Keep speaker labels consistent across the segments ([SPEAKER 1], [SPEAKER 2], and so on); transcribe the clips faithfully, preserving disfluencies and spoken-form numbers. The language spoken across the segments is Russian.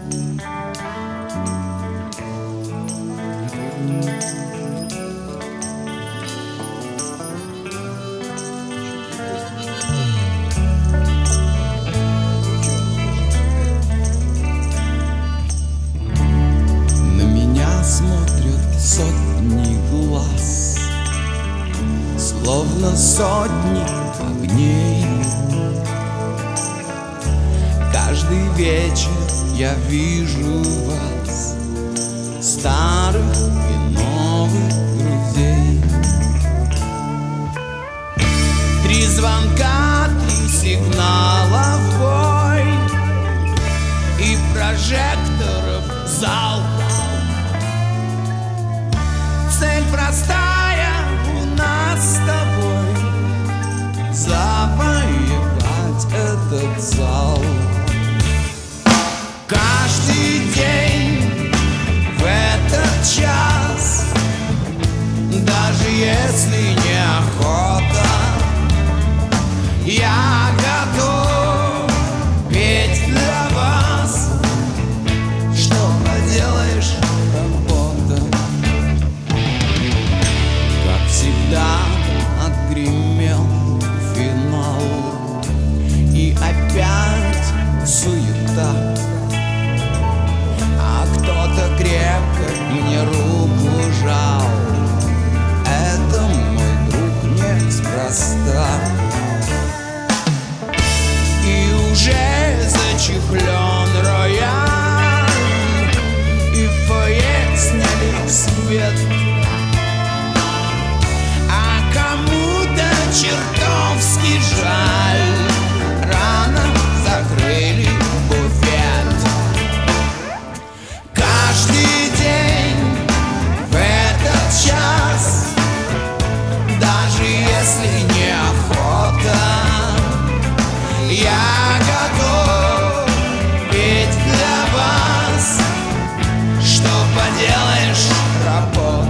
[SPEAKER 1] На меня смотрят сотни глаз, словно сотни огней. Каждый вечер я вижу вас, старых и новых друзей. Три звонка, три сигнала в бой, и прожекторов зал. Цель простая у нас с тобой — завоевать этот зал. Каждый день в этот час, даже если неохота, я готов петь для вас. Что поделаешь, работа. Как всегда отгремел финал, и опять суета. А кто-то крепко мне руку жал. Это, мой друг, неспроста. И уже зачехлен рояль, и в фойе сняли свет. А кому-то чертовски жаль, рано закрыли буфет. Каждый день в этот час, даже если неохота, я готов петь для вас. Что поделаешь, работа.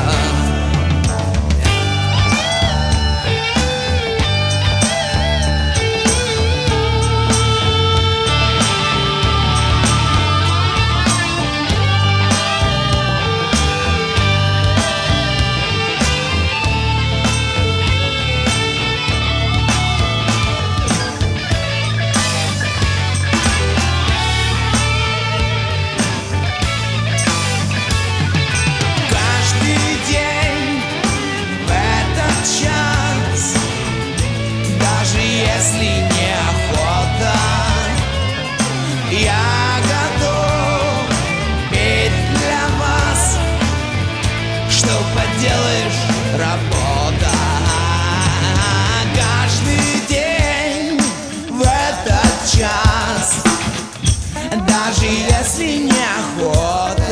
[SPEAKER 1] Если неохота, я готов петь для вас. Что поделаешь, работа. Каждый день в этот час, даже если неохота,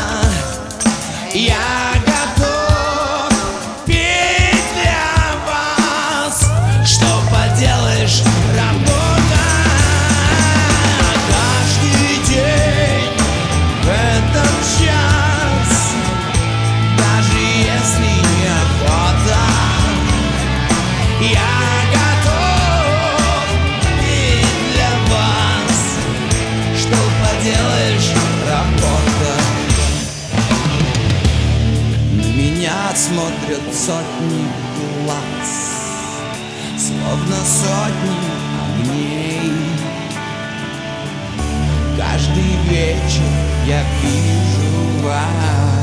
[SPEAKER 1] я готов петь для вас. Что поделаешь, работа. Каждый день в этот час, даже если неохота, я готов петь для вас. Что поделаешь, работа. На меня смотрят сотни глаз, словно сотни огней. Каждый вечер я вижу вас.